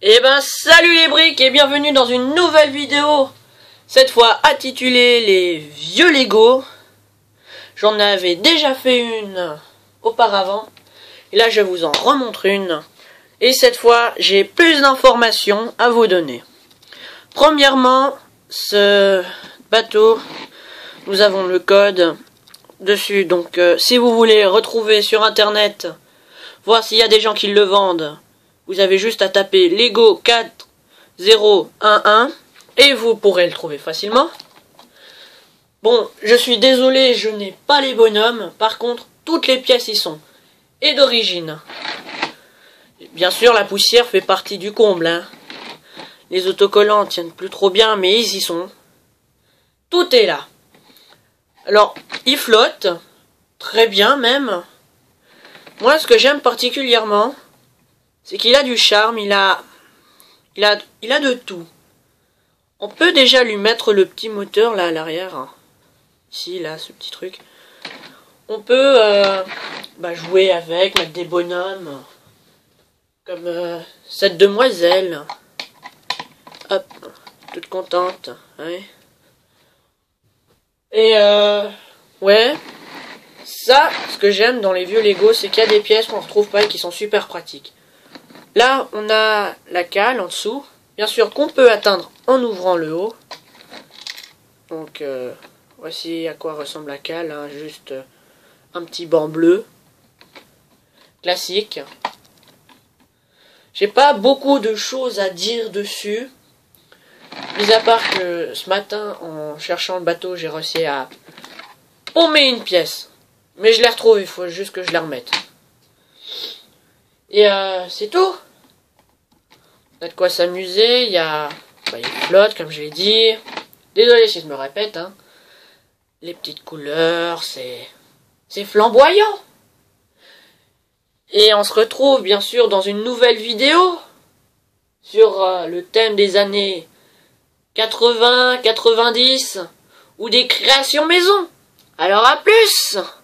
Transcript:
Eh ben salut les briques et bienvenue dans une nouvelle vidéo. Cette fois intitulée les vieux Lego. J'en avais déjà fait une auparavant. Et là je vous en remontre une. Et cette fois j'ai plus d'informations à vous donner. Premièrement, ce bateau, nous avons le code dessus. Donc si vous voulez retrouver sur internet, voir s'il y a des gens qui le vendent, vous avez juste à taper Lego 4011 et vous pourrez le trouver facilement. Bon, je suis désolé, je n'ai pas les bonhommes. Par contre, toutes les pièces y sont. Et d'origine. Bien sûr, la poussière fait partie du comble, hein. Les autocollants tiennent plus trop bien, mais ils y sont. Tout est là. Alors, il flotte. Très bien même. Moi, ce que j'aime particulièrement, c'est qu'il a du charme, il a de tout. On peut déjà lui mettre le petit moteur là à l'arrière. Ici, là, ce petit truc. On peut jouer avec, mettre des bonhommes. Comme cette demoiselle. Hop, toute contente. Ouais. Et ouais. Ça, ce que j'aime dans les vieux Lego, c'est qu'il y a des pièces qu'on ne retrouve pas et qui sont super pratiques. Là, on a la cale en dessous. Bien sûr qu'on peut atteindre en ouvrant le haut. Donc, voici à quoi ressemble la cale. Hein, juste un petit banc bleu. Classique. J'ai pas beaucoup de choses à dire dessus. Mis à part que ce matin, en cherchant le bateau, j'ai réussi à paumer une pièce. Mais je l'ai retrouvée, il faut juste que je la remette. Et c'est tout. Il y a de quoi s'amuser, il flotte, comme je l'ai dit. Désolé si je me répète, hein. Les petites couleurs, c'est flamboyant. Et on se retrouve bien sûr dans une nouvelle vidéo sur le thème des années 80, 90 ou des créations maison. Alors à plus!